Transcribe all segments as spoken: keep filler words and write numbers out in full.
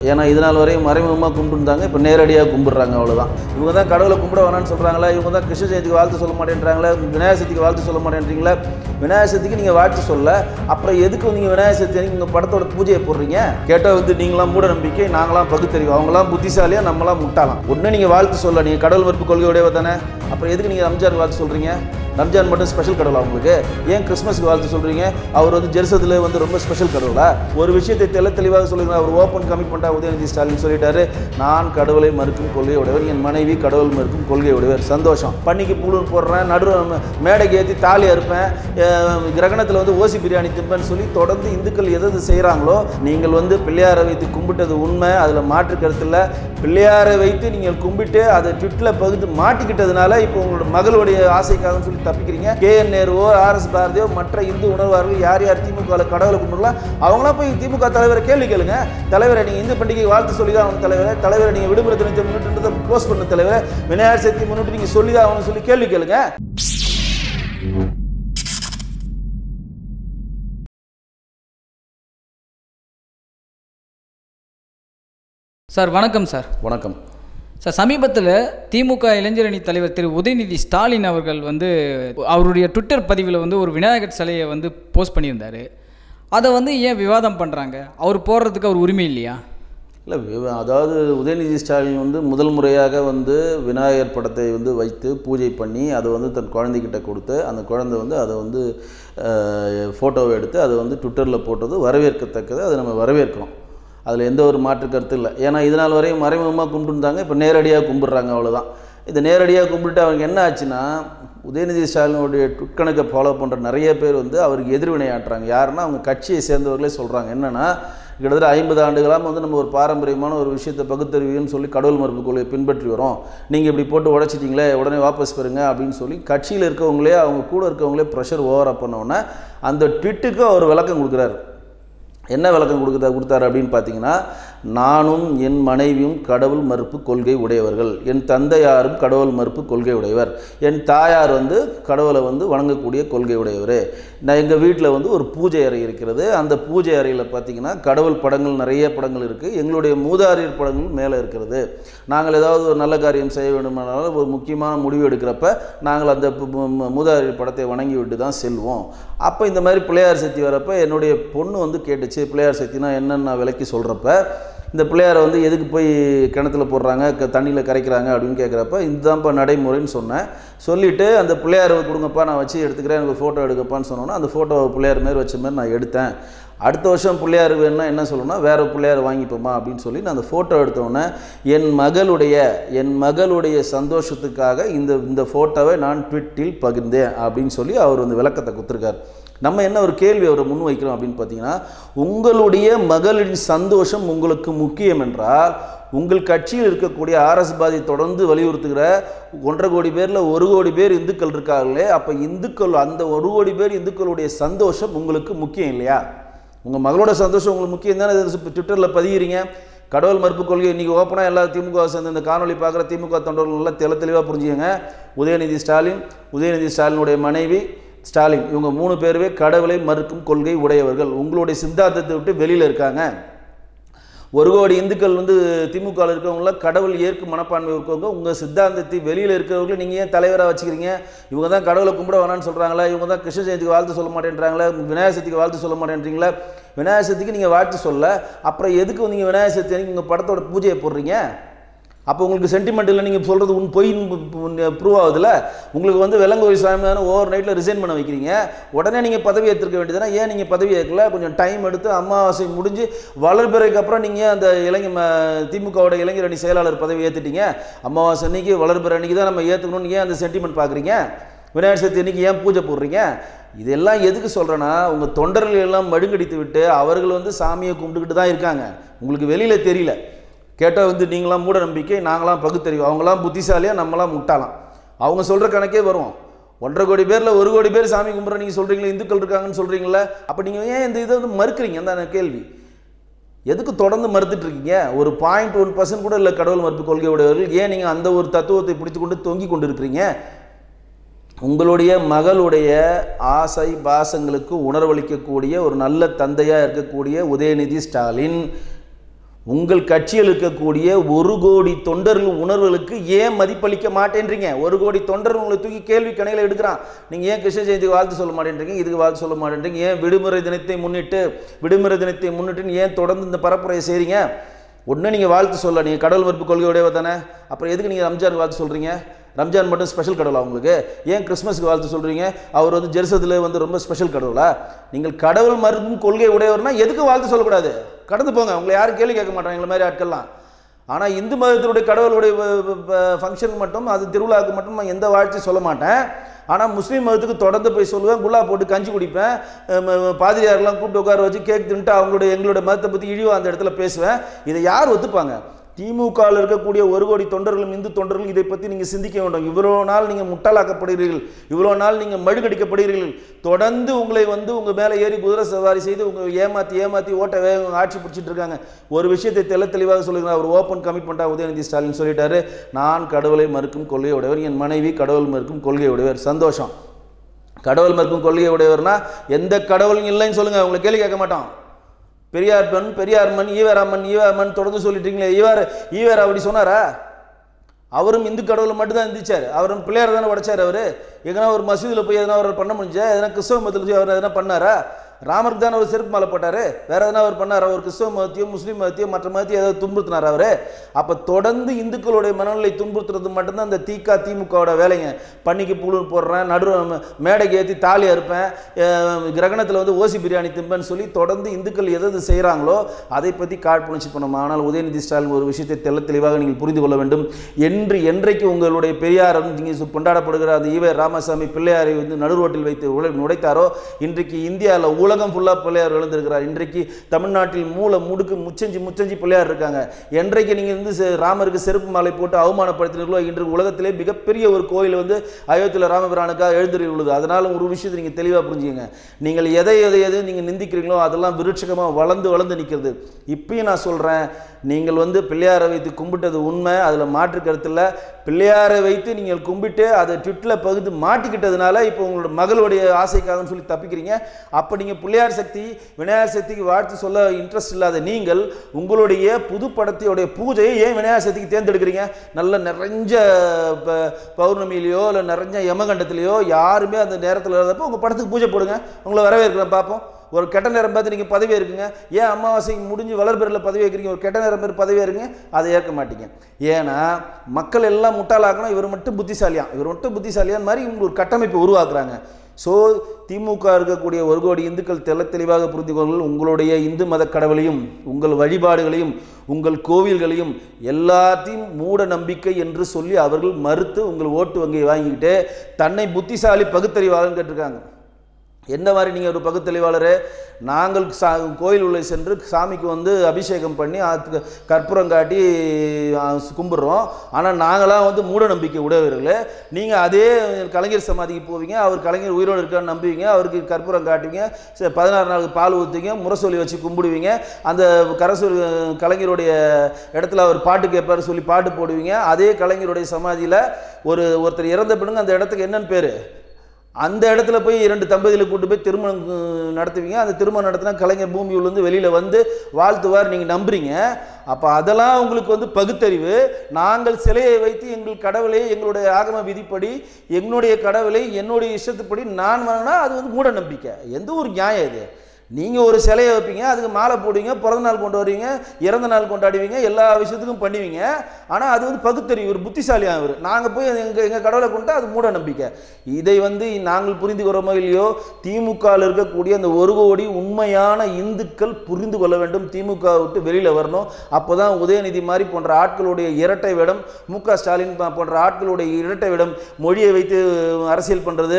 ஏன்னா இதனால் வரையும் மறைமுகமாக கும்பிட்டுருந்தாங்க, இப்போ நேரடியாக கும்பிட்றாங்க, அவ்வளோதான். இவங்க தான் கடவுளை கும்பிட வேணான்னு சொல்கிறாங்களா, இவங்க தான் கிருஷ்ண ஜெயந்திக்கு வாழ்த்து சொல்ல மாட்டேன்றாங்களா, விநாயகர் சதுர்த்திக்கு வாழ்த்து சொல்ல மாட்டேன்றீங்களா? விநாயகர் சதுர்த்திக்கு நீங்கள் வாழ்த்து சொல்ல, அப்புறம் எதுக்கு நீங்கள் விநாயகர் சதுர்த்தி அன்றைக்கி உங்கள் படத்தோட பூஜையை போடுறீங்க? கேட்டால் வந்து நீங்களாம் மூட நம்பிக்கை, நாங்களாம் பகுத்தறிவு, அவங்களாம் புத்திசாலியாக, நம்மளாம் முட்டாளாம். ஒன்று நீங்கள் வாழ்த்து சொல்ல, நீங்கள் கடவுள் மறுப்பு கொள்கையோடையவ தானே, அப்புறம் எதுக்கு நீங்கள் ரம்ஜான் வாழ்த்து சொல்கிறீங்க? ரம்ஜான் மட்டும் ஸ்பெஷல் கடவுளா உங்களுக்கு? ஏன் கிறிஸ்மஸ்க்கு வாழ்த்து சொல்கிறீங்க? அவர் வந்து ஜெருசலத்தில் வந்து ரொம்ப ஸ்பெஷல் கடவுளா? ஒரு விஷயத்தை தெல்ல தெளிவாக சொல்லுங்க. அவர் ஓப்பன் கமிட்மெண்ட்டாக உதயநிதி ஸ்டாலின் சொல்லிட்டாரு, நான் கடவுளை மறுக்கும் கொள்கை உடையவர், என் மனைவி கடவுள் மறுக்கும் கொள்கை உடையவர். சந்தோஷம். பன்னிக்கு புழுன்னு போடுறேன், நடு மேடைக்கு ஏற்றி தாலி அறுப்பேன், கிரகணத்தில் வந்து ஓசி பிரியாணி திம்பேன்னு சொல்லி தொடர்ந்து இந்துக்கள் எது செய்கிறாங்களோ, நீங்கள் வந்து பிள்ளையாரை வைத்து கும்பிட்டது உண்மை, அதில் மாற்று கருத்தில். பிள்ளையாரை வைத்து நீங்கள் கும்பிட்டு அதை ட்விட்டில் பகுத்து மாட்டிக்கிட்டதுனால இப்போ உங்களோட மகளுடைய ஆசைக்காகன்னு சொல்லி தப்பிக்கிறீங்க. கே என் நேருவோ ஆர் எஸ் பாரதியோ மற்ற இந்து உணர்வார்கள் யார் யார் திமுக கடவுளை கும்பிடலாம், அவங்களாம் போய் திமுக தலைவரை கேள்வி கேளுங்க. தலைவரை நீங்கள் இந்து பண்டிகை வாழ்த்து சொல்லி தான் அவன் தலைவரை, தலைவரை நீங்கள் விடுமுறை தினத்தை முன்னிட்டு க்ளோஸ் பண்ண தலைவரை, விநாயகர் சதுர்த்தி முன்னிட்டு நீங்கள் சொல்லி தான் அவனு சொல்லி கேள்வி கேளுங்க. சார் வணக்கம். சார் வணக்கம் சார், சமீபத்தில் திமுக இளைஞரணி தலைவர் திரு உதயநிதி ஸ்டாலின் அவர்கள் வந்து அவருடைய ட்விட்டர் பதிவில் வந்து ஒரு விநாயகர் சிலையை வந்து போஸ்ட் பண்ணியிருந்தார். அதை வந்து ஏன் விவாதம் பண்ணுறாங்க? அவர் போடுறதுக்கு அவர் உரிமை இல்லையா? இல்லை, அதாவது உதயநிதி ஸ்டாலின் வந்து முதல் முறையாக வந்து விநாயகர் படத்தை வந்து வைத்து பூஜை பண்ணி அதை வந்து தன் குழந்தைகிட்ட கொடுத்து, அந்த குழந்தை வந்து அதை வந்து ஃபோட்டோவை எடுத்து அதை வந்து ட்விட்டரில் போட்டது வரவேற்கத்தக்கது. அதை நம்ம வரவேற்கிறோம், அதில் எந்த ஒரு மாற்று கருத்து இல்லை. ஏன்னா இதனால் வரையும் மறைமுகமாக கும்பிட்டுருந்தாங்க, இப்போ நேரடியாக கும்பிட்றாங்க, அவ்வளோதான். இதை நேரடியாக கும்பிட்டு அவருக்கு என்ன ஆச்சுன்னா, உதயநிதி ஸ்டாலினுடைய ட்விட் கணக்கை ஃபாலோ பண்ணுற நிறைய பேர் வந்து அவருக்கு எதிர்வினை ஆட்டுறாங்க. யாருன்னா அவங்க கட்சியை சேர்ந்தவர்களே சொல்கிறாங்க. என்னென்னா, கிட்டத்தட்ட ஐம்பது ஆண்டுகளாக வந்து நம்ம ஒரு பாரம்பரியமான ஒரு விஷயத்தை பகுத்தறிவுன்னு சொல்லி கடவுள் மறுப்பு கொள்கையை பின்பற்றி வரோம், நீங்கள் இப்படி போட்டு உடைச்சிட்டிங்களே, உடனே வாபஸ் பெறுங்க அப்படின்னு சொல்லி கட்சியில் இருக்கவங்களே அவங்க கூட இருக்கவங்களே ப்ரெஷர் ஓவராக பண்ணோன்னே அந்த ட்விட்டுக்கு அவர் விளக்கம் கொடுக்குறாரு. என்ன விளக்கம் கொடுக்குறா கொடுத்தாரு அப்படின்னு பார்த்தீங்கன்னா, நானும் என் மனைவியும் கடவுள் மறுப்பு கொள்கை உடையவர்கள், என் தந்தையாரும் கடவுள் மறுப்பு கொள்கை உடையவர், என் தாயார் வந்து கடவுளை வந்து வணங்கக்கூடிய கொள்கை உடையவர். நான் எங்கள் வீட்டில் வந்து ஒரு பூஜை அறை இருக்கிறது, அந்த பூஜை அறையில் பார்த்திங்கன்னா கடவுள் படங்கள் நிறைய படங்கள் இருக்குது, எங்களுடைய மூதாதையர் படங்கள் மேலே இருக்கிறது. நாங்கள் ஏதாவது ஒரு நல்ல காரியம் செய்ய வேண்டுமானாலும் ஒரு முக்கியமான முடிவு எடுக்கிறப்ப நாங்கள் அந்த மூதாதையர் படத்தை வணங்கி விட்டு தான் செல்வோம். அப்போ இந்த மாதிரி பிள்ளையார் சதுர்த்தி வரப்போ என்னுடைய பொண்ணு வந்து கேட்டுச்சு, பிள்ளையார் சதுர்த்தினா என்னென்னு நான் விளக்கி சொல்கிறப்ப, இந்த பிள்ளையாரை வந்து எதுக்கு போய் கிணத்துல போடுறாங்க, க தண்ணியில் கரைக்கிறாங்க அப்படின்னு கேட்குறப்ப, இதுதான்ப்பா நடைமுறைன்னு சொன்னேன். சொல்லிவிட்டு அந்த பிள்ளையாரை கொடுங்கப்பா, நான் வச்சு எடுத்துக்கிறேன், எனக்கு ஃபோட்டோ எடுக்கப்பான்னு சொன்னோன்னா அந்த ஃபோட்டோ பிள்ளையார் மாரி வச்ச மாதிரி நான் எடுத்தேன். அடுத்த வருஷம் பிள்ளையார் வேணுன்னா என்ன சொல்லணும்னா, வேறு பிள்ளையார் வாங்கிப்போமா அப்படின்னு சொல்லி நான் அந்த ஃபோட்டோ எடுத்தோன்னே, என் மகளுடைய என் மகளுடைய சந்தோஷத்துக்காக இந்த இந்த ஃபோட்டோவை நான் ட்விட்டில் பகிர்ந்தேன் அப்படின்னு சொல்லி அவர் வந்து விளக்கத்தை கொடுத்துருக்கார். நம்ம என்ன ஒரு கேள்வி அவரை முன் வைக்கிறோம் அப்படின்னு பார்த்தீங்கன்னா, உங்களுடைய மகளின் சந்தோஷம் உங்களுக்கு முக்கியம் என்றால், உங்கள் கட்சியில் இருக்கக்கூடிய ஆர்எஸ் பாதி தொடர்ந்து வலியுறுத்துகிற ஒன்றரை கோடி பேரில் ஒரு கோடி பேர் இந்துக்கள் இருக்காங்களே, அப்போ இந்துக்கள் அந்த ஒரு கோடி பேர் இந்துக்களுடைய சந்தோஷம் உங்களுக்கு முக்கியம் இல்லையா? உங்கள் மகளோட சந்தோஷம் உங்களுக்கு முக்கியம் தானே ட்விட்டரில் பதிகிறீங்க. கடவுள் மறுப்பு கொள்கை இன்றைக்கி ஓப்பனாக எல்லா திமுக சேர்ந்து இந்த காணொலி பார்க்குற திமுக தொண்டர்கள் எல்லாம் தெளி தெளிவாக புரிஞ்சுக்கங்க. உதயநிதி ஸ்டாலின், உதயநிதி ஸ்டாலினுடைய மனைவி ஸ்டாலின், இவங்க மூணு பேருமே கடவுளை மறுக்கும் கொள்கை உடையவர்கள். உங்களுடைய சித்தாந்தத்தை விட்டு வெளியில் இருக்காங்க. ஒரு கோடி இந்துக்கள் வந்து திமுகவில் இருக்கவங்களாம் கடவுள் ஏற்கும் மனப்பான்மை இருக்கவங்க, உங்கள் சித்தாந்தத்தை வெளியில் இருக்கிறவங்களும் நீங்கள் ஏன் தலைவராக வச்சுக்கிறீங்க? இவங்க தான் கடவுளை கும்பிட வேணான்னு சொல்கிறாங்களா, இவங்க தான் கிருஷ்ண ஜெயந்திக்கு வாழ்த்து சொல்ல மாட்டேன்றாங்களா, விநாயகர் சதுர்த்திக்கு வாழ்த்து சொல்ல மாட்டேன்றீங்களா? விநாயகர் சதுர்த்திக்கு நீங்கள் வாழ்த்து சொல்ல, அப்புறம் எதுக்கு நீங்கள் விநாயகர் சதுர்த்தி அன்றைக்கி உங்கள் படத்தோட பூஜையை போடுறீங்க? அப்போ உங்களுக்கு சென்டிமெண்ட் இல்லை, நீங்கள் சொல்கிறது உன் பொய் ப்ரூவ் ஆகுதுல்ல. உங்களுக்கு வந்து வெள்ளங்கோயில் சாமியான ஓவர் நைட்டில் ரிசைன் பண்ண வைக்கிறீங்க, உடனே நீங்கள் பதவி ஏற்றிருக்க வேண்டியதுனா ஏன் நீங்கள் பதவி ஏற்கல? கொஞ்சம் டைம் எடுத்து அமாவாசை முடிஞ்சு வளர்பிறைக்கு அப்புறம் நீங்கள் அந்த இளைஞர் திமுகவோட இளைஞர் அணி செயலாளர் பதவி ஏற்றுட்டீங்க. அமாவாசை அன்னைக்கு வளர்பிறை அன்றைக்கி தான் நம்ம ஏற்றுக்கணும்னு ஏன் அந்த சென்டிமெண்ட் பார்க்குறீங்க? விநாயகர் சதுர்த்தி அன்றைக்கி ஏன் பூஜை போடுறீங்க? இதெல்லாம் எதுக்கு சொல்கிறேன்னா, உங்கள் தொண்டர்கள் எல்லாம் மடுங்கடித்து விட்டு அவர்கள் வந்து சாமியை கும்பிட்டுக்கிட்டு தான் இருக்காங்க, உங்களுக்கு வெளியில் தெரியல. கேட்டால் வந்து நீங்களாம் மூட நம்பிக்கை, நாங்களாம் பகுத்தறிவு, அவங்களாம் புத்திசாலியாக, நம்மளாம் முட்டாளாம். அவங்க சொல்கிற கணக்கே வரும். ஒன்றரை கோடி பேரில் ஒரு கோடி பேர் சாமி கும்பிட்ற நீங்கள் சொல்கிறீங்களா, இந்துக்கள் இருக்காங்கன்னு சொல்கிறீங்களா? அப்போ நீங்கள் ஏன் இந்த இதை வந்து மறுக்கிறீங்க? அந்த கேள்வி எதுக்கு தொடர்ந்து மறுத்துட்டு இருக்கீங்க? ஒரு பாயிண்ட் ஒன் பர்சன்ட் கூட இல்லை கடவுள் மறுப்பு கொள்கை உடையவர்கள். ஏன் நீங்கள் அந்த ஒரு தத்துவத்தை பிடித்து கொண்டு தொங்கி கொண்டு இருக்கிறீங்க? உங்களுடைய மகளுடைய ஆசை பாசங்களுக்கு உணர்வளிக்கக்கூடிய ஒரு நல்ல தந்தையாக இருக்கக்கூடிய உதயநிதி ஸ்டாலின் உங்கள் கட்சியில் இருக்கக்கூடிய ஒரு கோடி தொண்டர்கள் உணர்வுகளுக்கு ஏன் மதிப்பளிக்க மாட்டேன்றீங்க? ஒரு கோடி தொண்டர்கள் உங்களை தூக்கி கேள்வி கணையில் எடுக்கிறான். நீங்கள் ஏன் கிருஷ்ண ஜெயந்திக்கு வாழ்த்து சொல்ல மாட்டேன்றீங்க, இதுக்கு வாழ்த்து சொல்ல மாட்டேன்றீங்க? ஏன் விடுமுறை தினத்தை முன்னிட்டு விடுமுறை தினத்தை முன்னிட்டு ஏன் தொடர்ந்து இந்த பரப்புரையை செய்கிறீங்க? ஒன்று நீங்கள் வாழ்த்து சொல்ல, நீங்கள் கடவுள் மறுப்பு கொள்கையுடையவ தானே, அப்புறம் எதுக்கு நீங்கள் ரம்ஜானுக்கு வாழ்த்து சொல்கிறீங்க? ரம்ஜான் மட்டும் ஸ்பெஷல் கடவுளா உங்களுக்கு? ஏன் கிறிஸ்மஸ்க்கு வாழ்த்து சொல்கிறீங்க? அவர் வந்து ஜெருசலத்தில் வந்து ரொம்ப ஸ்பெஷல் கடவுளா? நீங்கள் கடவுள் மறுப்பும் கொள்கை உடையவர்னா எதுக்கு வாழ்த்து சொல்லக்கூடாது? கடந்து போங்க, உங்களை யாரும் கேள்வி கேட்க மாட்டாங்க எங்களை மாதிரி ஆட்கள்லாம். ஆனால் இந்து மதத்தினுடைய கடவுளுடைய ஃபங்க்ஷனுக்கு மட்டும், அது திருவிழாவுக்கு மட்டும் நான் எந்த வாழ்த்தையும் சொல்ல மாட்டேன். ஆனால் முஸ்லீம் மதத்துக்கு தொடர்ந்து போய் சொல்லுவேன், குல்லா போட்டு கஞ்சி குடிப்பேன், பாதிரியாரெலாம் கூப்பிட்டு உட்கார வச்சு கேக் தின்ட்டு அவங்களுடைய எங்களுடைய மதத்தை பற்றி இழிவாக அந்த இடத்துல பேசுவேன். இதை யார் ஒத்துப்பாங்க? திமுகவில் இருக்கக்கூடிய ஒரு கோடி தொண்டர்களும் இந்து தொண்டர்களும் இதை பற்றி நீங்கள் சிந்திக்க வேண்டும். இவ்வளோ நாள் நீங்கள் முட்டாளாக்கப்படுகிறீர்கள், இவ்வளோ நாள் நீங்கள் மழுகடிக்கப்படுகிறீர்கள். தொடர்ந்து உங்களை வந்து உங்கள் மேலே ஏறி குதிரை சவாரி செய்து உங்கள் ஏமாற்றி ஏமாற்றி ஓட்ட வேக ஆட்சி பிடிச்சிட்டு இருக்காங்க. ஒரு விஷயத்தை தெல்ல தெளிவாக சொல்லுங்கள். அவர் ஓப்பன் கமிட்மெண்ட்டாக உதயநிதி ஸ்டாலின் சொல்லிட்டாரு, நான் கடவுளை மறுக்கும் கொள்கை உடையவர், என் மனைவி கடவுள் மறுக்கும் கொள்கை உடையவர். சந்தோஷம். கடவுள் மறுக்கும் கொள்கை உடையவர்னா எந்த கடவுளும் இல்லைன்னு சொல்லுங்கள், உங்களை கேள்வி கேட்க மாட்டோம். பெரியார் மண் பெரியார் மண் ஈவேராமன் ஈவேராமன் தொடர்ந்து சொல்லிட்டீங்களே, ஈவார் ஈவேரா அப்படி சொன்னாரா? அவரும் இந்து கடவுளை மட்டும் தான் இருந்துச்சார். அவரும் பிள்ளையார் தானே உடைச்சார். அவர் எங்கன்னா ஒரு மசூதியில் போய் எதனா அவர் பண்ண முடிஞ்சா? எதனா கிறிஸ்தவ மதத்தில் அவர் எதனா பண்ணாரா? ராமருக்கு தானே அவர் செருப்பு மாலை போட்டார், வேற எதனா அவர் பண்ணார்? அவர் கிறிஸ்தவ மதத்தையும் முஸ்லீம் மதத்தையும் மற்ற மதத்தையும் ஏதாவது துன்புறுத்தினார் அவர்? அப்போ தொடர்ந்து இந்துக்களுடைய மனநிலை துன்புறுத்துறது மட்டும்தான் இந்த திக திமுகவோட வேலைங்க. பண்ணிக்கு புழு போடுறேன், நடு மேடைக்கு ஏற்றி தாலி அறுப்பேன், கிரகணத்தில் வந்து ஓசி பிரியாணி திம்பேன்னு சொல்லி தொடர்ந்து இந்துக்கள் எது செய்கிறாங்களோ அதை பற்றி காழ்ப்புணர்ச்சி பண்ணணும். ஆனால் உதயநிதி ஸ்டாலின் ஒரு விஷயத்தை தெல்ல தெளிவாக நீங்கள் புரிந்து கொள்ள வேண்டும். என்று என்றைக்கு உங்களுடைய பெரியார் நீங்கள் கொண்டாடப்படுகிற அந்த ஈவே ராமசாமி பிள்ளையாரை வந்து நடுரோட்டில் வைத்து நுடைத்தாரோ, இன்றைக்கு இந்தியாவில் உலகம் ஃபுல்லாக பிள்ளையார் எழுந்திருக்கிறார். இன்றைக்கு தமிழ்நாட்டில் மூல முடுக்கு முச்சஞ்சி முச்சஞ்சி பிள்ளையார் இருக்காங்க. என்றைக்கு நீங்கள் வந்து ராமருக்கு செருப்பு மாலை போட்டு அவமானப்படுத்தினீர்களோ, இன்று உலகத்திலே மிகப்பெரிய ஒரு கோயில் வந்து அயோத்தியில் ராமபிரானுக்காக எழுந்திரி உள்ளது. அதனால ஒரு விஷயத்தை நீங்கள் தெளிவாக புரிஞ்சுக்கங்க. நீங்கள் எதை எதை எதை நீங்கள் நிந்திக்கிறீங்களோ அதெல்லாம் விருட்சகமாக வளர்ந்து வளர்ந்து நிற்கிறது. இப்பயும் நான் சொல்கிறேன், நீங்கள் வந்து பிள்ளையாரை வைத்து கும்பிட்டது உண்மை, அதில் மாற்று கருத்தில். பிள்ளையாரை வைத்து நீங்கள் கும்பிட்டு அதை ட்விட்டில் பகுத்து மாட்டிக்கிட்டதுனால இப்போ உங்களோட மகளுடைய ஆசைக்காகன்னு சொல்லி தப்பிக்கிறீங்க. அப்போ நீங்கள் பிள்ளையார் சக்தி விநாயகர் சக்திக்கு வாழ்த்து சொல்ல இன்ட்ரெஸ்ட் இல்லாத நீங்கள் உங்களுடைய புது படத்தையுடைய பூஜையை ஏன் விநாயகர் சக்திக்கு தேர்ந்தெடுக்கிறீங்க? நல்ல நிறைஞ்ச பௌர்ணமியிலையோ இல்லை நிறைஞ்ச யமகண்டத்திலையோ யாருமே அந்த நேரத்தில் இருந்தப்போ உங்கள் படத்துக்கு பூஜை போடுங்க, உங்களை வரவேற்கிறேன் பார்ப்போம். ஒரு கெட்ட நேரம் பார்த்து நீங்கள் பதவி இருக்குங்க, ஏன் அமாவாசைக்கு முடிஞ்சு வளர்பெரில் பதவி வைக்கிறீங்க? ஒரு கெட்ட நேரம் பேர் பதவி இருங்க, அதை ஏற்க மாட்டீங்க. ஏன்னா மக்கள் எல்லாம் முட்டாளாக்கணும், இவர் மட்டும் புத்திசாலியா இவர் மட்டும் புத்திசாலியான் மாதிரி இவங்க ஒரு கட்டமைப்பை உருவாக்குறாங்க. ஸோ திமுக இருக்கக்கூடிய ஒரு கோடி இந்துக்கள் தெல்ல தெளிவாக புரிந்து கொள்ளுங்கள். உங்களுடைய இந்து மத கடவுளையும் உங்கள் வழிபாடுகளையும் உங்கள் கோவில்களையும் எல்லாத்தையும் மூட நம்பிக்கை என்று சொல்லி அவர்கள் மறுத்து உங்கள் ஓட்டு வங்கியை வாங்கிக்கிட்டு தன்னை புத்திசாலி பகுத்தறிவாளன்னு கேட்டிருக்காங்க. என்ன மாதிரி நீங்கள் ஒரு பகுத்தறிவாளர்? நாங்கள் சா கோயில் உள்ள சென்று சாமிக்கு வந்து அபிஷேகம் பண்ணி அதுக்கு கற்பூரம் காட்டி கும்பிட்றோம். ஆனால் நாங்களாம் வந்து மூட நம்பிக்கை உடையவர்கள். நீங்கள் அதே கலைஞர் சமாதிக்கு போவீங்க, அவர் கலைஞர் உயிரோடு இருக்கான்னு நம்புவீங்க, அவருக்கு கற்பூரம் காட்டுவீங்க, பதினாறு நாளுக்கு பால் ஊற்றுவீங்க, முரசொலி வச்சு கும்பிடுவீங்க, அந்த கரசொலி கலைஞருடைய இடத்துல அவர் பாட்டு கேட்பார் சொல்லி பாட்டு போடுவீங்க. அதே கலைஞருடைய சமாதியில் ஒரு ஒருத்தர் இறந்த பின்னுங்க அந்த இடத்துக்கு என்னன்னு பேர்? அந்த இடத்துல போய் இரண்டு தம்பதிகளை கூட்டு போய் திருமணம் நடத்துவீங்க. அந்த திருமணம் நடத்தினா கலைஞர் பூமியிலேருந்து வெளியில் வந்து வாழ்த்துவார், நீங்கள் நம்புறீங்க. அப்போ அதெல்லாம் உங்களுக்கு வந்து பகுத்தறிவு. நாங்கள் சிலையை வைத்து எங்கள் கடவுளை எங்களுடைய ஆகம விதிப்படி என்னுடைய கடவுளை என்னுடைய இஷ்டத்துப்படி நான் வேணும்னா அது வந்து மூட நம்பிக்கை. எந்த ஒரு நியாயம் இது? நீங்கள் ஒரு சிலையை வைப்பீங்க, அதுக்கு மாலை போடுவீங்க, பிறந்த நாள் கொண்டு வருவீங்க, இறந்த நாள் கொண்டாடுவீங்க, எல்லா விஷயத்துக்கும் பண்ணுவீங்க. ஆனால் அது வந்து பகுத்தறிவு, ஒரு புத்திசாலியாக அவர். நாங்கள் போய் எங்கள் எங்கள் கடவுளை கொண்டு அது மூட நம்பிக்கை. இதை வந்து நாங்கள் புரிந்து கொள்கிறோமோ இல்லையோ, திமுகவில் இருக்கக்கூடிய அந்த ஒரு கோடி உண்மையான இந்துக்கள் புரிந்து கொள்ள வேண்டும். திமுக விட்டு வெளியில் வரணும். அப்போ தான் உதயநிதி மாதிரி போன்ற ஆட்களுடைய இரட்டை வேடம், மு க ஸ்டாலின் போன்ற ஆட்களுடைய இரட்டை வேடம், மொழியை வைத்து அரசியல் பண்ணுறது,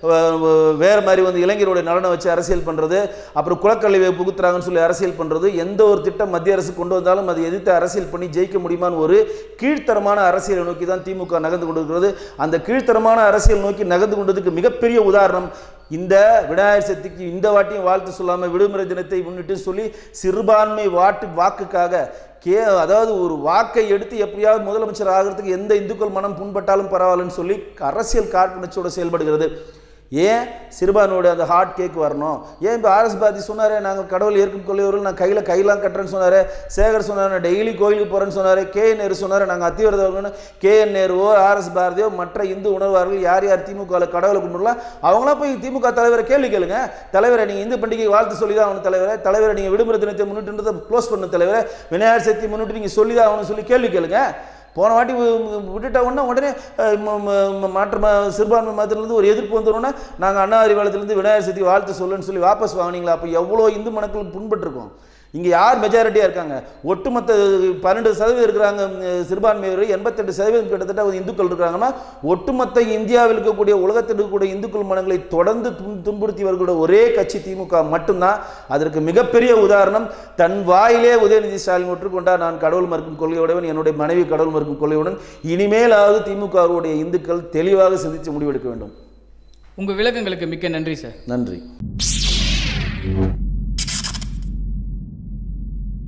வேறு மாதிரி வந்து இளைஞருடைய நலனை வச்சு அரசியல் பண்ணுறது, அப்புறம் குலக்கல்வியை புகுத்துறாங்கன்னு சொல்லி அரசியல் பண்ணுறது, எந்த ஒரு திட்டம் மத்திய அரசு கொண்டு வந்தாலும் அதை எதிர்த்து அரசியல் பண்ணி ஜெயிக்க முடியுமான்னு ஒரு கீழ்த்தரமான அரசியலை நோக்கி தான் திமுக நகர்ந்து கொண்டிருக்கிறது. அந்த கீழ்த்தரமான அரசியல் நோக்கி நகர்ந்து கொண்டதுக்கு மிகப்பெரிய உதாரணம் இந்த விநாயகர் சதுர்த்திக்கு இந்த வாட்டியும் வாழ்த்து சொல்லாமல் விடுமுறை தினத்தை முன்னிட்டு சொல்லி சிறுபான்மை வாட்டு வாக்குக்காக கே அதாவது ஒரு வாக்கை எடுத்து எப்படியாவது முதலமைச்சர் ஆகிறதுக்கு எந்த இந்துக்கள் மனம் புண்பட்டாலும் பரவாயில்லன்னு சொல்லி அரசியல் காழ்ப்புணர்ச்சியோடு செயல்படுகிறது. ஏன் சிறுபான்மையோட அந்த ஹார்ட் கேக் வரணும்? ஏன் இப்போ ஆர்எஸ் பாரதி சொன்னார் நாங்கள் கடவுள் ஏற்கும் கொள்ளையவர்கள், நான் கையில் கையெல்லாம் கட்டுறேன்னு சொன்னார். சேகர் சொன்னார் நான் டெய்லி கோயிலுக்கு போகிறேன்னு சொன்னார். கே என் நேரு சொன்னார் நாங்கள் அத்திவிரதவர்கள்னு. கே என் நேருவோ ஆர்எஸ் பாரதியோ மற்ற இந்து உணர்வார்கள் யார் யார் திமுகவில் கடவுளை கும்பிடலாம் அவங்களாம் போய் திமுக தலைவரை கேள்வி கேளுங்க. தலைவரை நீங்கள் இந்து பண்டிகை வாழ்த்து சொல்லி தான் அவனு தலைவரை, தலைவரை நீங்கள் விடுமுறை தினத்தை முன்னிட்டு க்ளோஸ் பண்ண தலைவரை, விநாயகர் சதுர்த்தி முன்னிட்டு நீங்கள் சொல்லி தான் அவனு சொல்லி கேள்வி கேளுங்க. போன வாட்டி விட்டுட்ட உடனே உடனே மாற்று சிறுபான்மை மதத்திலேருந்து ஒரு எதிர்ப்பு வந்துடும்னா நாங்கள் அண்ணா அறிவாலயத்திலேருந்து விநாயகர் சதுர்த்தி வாழ்த்து சொல்லுன்னு சொல்லி வாபஸ் வாங்கினீங்களா? அப்போ எவ்வளோ இந்து மனக்கள் புண்பட்டுருக்கோம். இங்கே யார் மெஜாரிட்டியாக இருக்காங்க? ஒட்டுமொத்த பன்னெண்டு சதவீதம் இருக்கிறாங்க சிறுபான்மையர், எண்பத்தெட்டு சதவீதம் கிட்டத்தட்ட இந்துக்கள் இருக்கிறாங்கன்னா ஒட்டுமொத்த இந்தியாவில் இருக்கக்கூடிய உலகத்தில் இருக்கக்கூடிய இந்துக்கள் மனங்களை தொடர்ந்து துன் துன்புறுத்தி வருகிற ஒரே கட்சி திமுக மட்டும்தான். அதற்கு மிகப்பெரிய உதாரணம் தன் வாயிலே உதயநிதி ஸ்டாலின் ஒற்றுக்கொண்டார் நான் கடவுள் மறுக்கும் கொள்கையுடன், என்னுடைய மனைவி கடவுள் மறுக்கும் கொள்கையுடன். இனிமேலாவது திமுகவுடைய இந்துக்கள் தெளிவாக சிந்தித்து முடிவெடுக்க வேண்டும். உங்கள் விளக்கங்களுக்கு மிக்க நன்றி சார். நன்றி.